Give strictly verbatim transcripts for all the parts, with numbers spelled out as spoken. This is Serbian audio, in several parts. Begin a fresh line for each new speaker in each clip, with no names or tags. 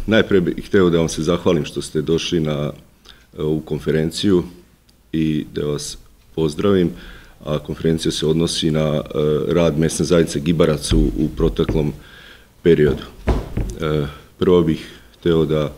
Najprije bih htio da vam se zahvalim što ste došli na ovu konferenciju i da vas pozdravim, a konferencija se odnosi na rad mesne zajednice Gibarac u, u proteklom periodu. Prvo bih htio da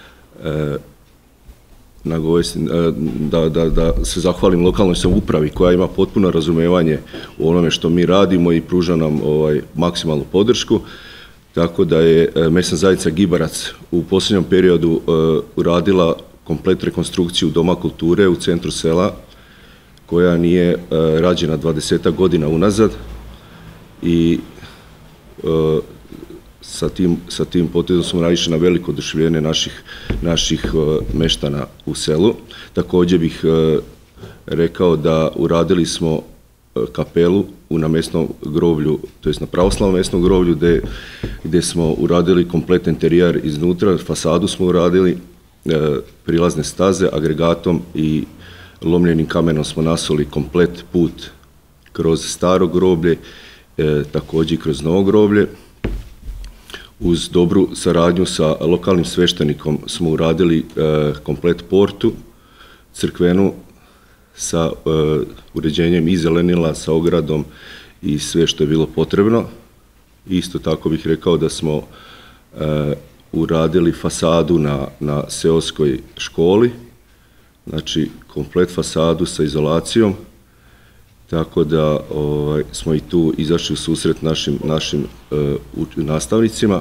Da, da, da se zahvalim lokalnoj samoupravi koja ima potpuno razumevanje u onome što mi radimo i pruža nam ovaj, maksimalnu podršku, tako da je mesna zajednica Gibarac u posljednjem periodu uh, uradila komplet rekonstrukciju Doma kulture u centru sela, koja nije uh, rađena dvadesetak godina unazad i uh, Sa tim, sa tim potezom smo naišli na veliko oduševljenje naših, naših uh, meštana u selu. Također bih uh, rekao da uradili smo uh, kapelu u na mesnom groblju, to jest na pravoslavnom mesnom groblju, gde, gde smo uradili komplet interijer iznutra, fasadu smo uradili, uh, prilazne staze, agregatom i lomljenim kamenom smo nasuli komplet put kroz staro groblje, uh, također kroz novo groblje. Uz dobru saradnju sa lokalnim sveštenikom smo uradili e, komplet portu, crkvenu sa e, uređenjem i zelenila, sa ogradom i sve što je bilo potrebno. Isto tako bih rekao da smo e, uradili fasadu na, na seoskoj školi, znači komplet fasadu sa izolacijom, tako da ovaj, smo i tu izašli u susret našim, našim e, nastavnicima.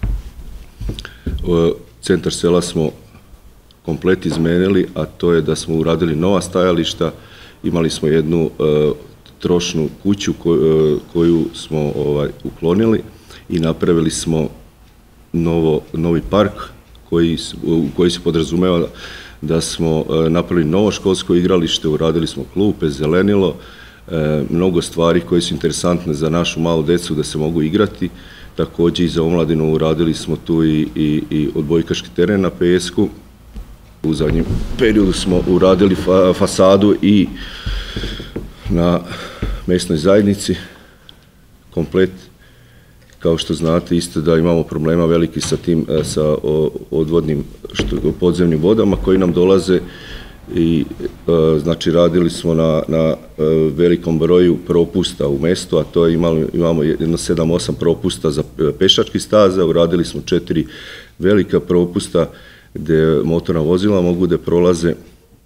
E, centar sela smo komplet izmenili, a to je da smo uradili nova stajališta, imali smo jednu e, trošnu kuću ko, e, koju smo ovaj, uklonili i napravili smo novo, novi park koji, u koji se podrazumeva da smo e, napravili novo školsko igralište, uradili smo klupe, zelenilo, E, mnogo stvari koje su interesantne za našu malu decu da se mogu igrati. Također i za omladinu uradili smo tu i, i, i odbojkaški teren na pesku. U zadnjem periodu smo uradili fa, fasadu i na mesnoj zajednici komplet. Kao što znate isto da imamo problema veliki sa tim, sa odvodnim što, podzemnim vodama koji nam dolaze i e, znači radili smo na, na e, velikom broju propusta u mestu, a to je imali, imamo jedno sedam osam propusta za pešački staza, uradili smo četiri velika propusta gde motorna vozila mogu da prolaze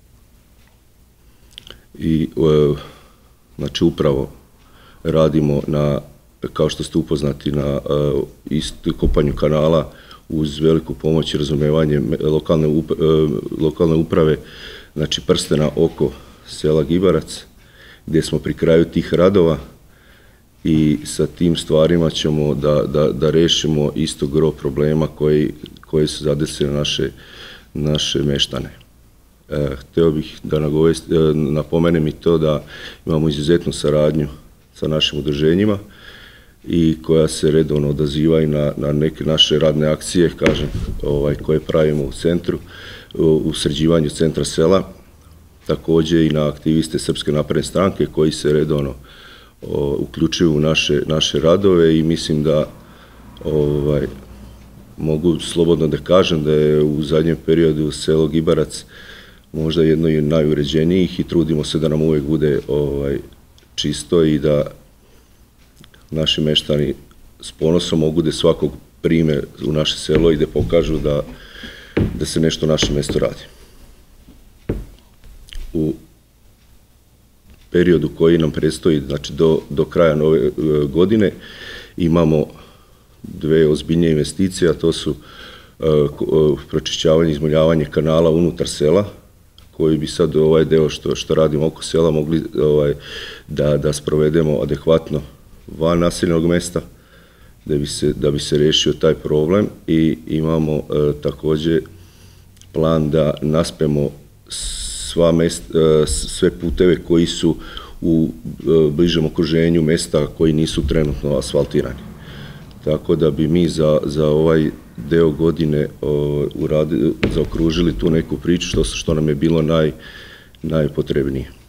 i e, znači upravo radimo na, kao što ste upoznati, na e, isto kopanju kanala uz veliku pomoć i razumevanje lokalne, up, e, lokalne uprave, znači prstena oko sela Gibarac, gdje smo pri kraju tih radova i sa tim stvarima ćemo da, da, da rešimo isto gro problema koji, koji su zadesili naše, naše meštane. E, hteo bih da nagovest, napomenem i to da imamo izuzetnu saradnju sa našim udruženjima i koja se redovno odazivaju na, na neke naše radne akcije, kažem, ovaj, koje pravimo u centru, u sređivanju centra sela, također i na aktiviste Srpske napredne stranke koji se redovno o, uključuju u naše, naše radove i mislim da ovaj, mogu slobodno da kažem da je u zadnjem periodu selo Gibarac možda jedno od najuređenijih i trudimo se da nam uvek bude ovaj, čisto i da naši meštani s ponosom mogu da svakog prime u naše selo i da pokažu da da se nešto u našem mestu radi. U periodu koji nam predstoji, znači do, do kraja nove godine, imamo dve ozbiljnije investicije, a to su uh, pročišćavanje i izmoljavanje kanala unutar sela, koji bi sad ovaj deo što, što radimo oko sela mogli ovaj, da, da sprovedemo adekvatno van naseljenog mesta, da bi se, da bi se rešio taj problem i imamo e, također plan da naspemo sva mest, e, sve puteve koji su u e, bližem okruženju mesta koji nisu trenutno asfaltirani. Tako da bi mi za, za ovaj deo godine o, uradi, zaokružili tu neku priču što, što nam je bilo naj, najpotrebnije.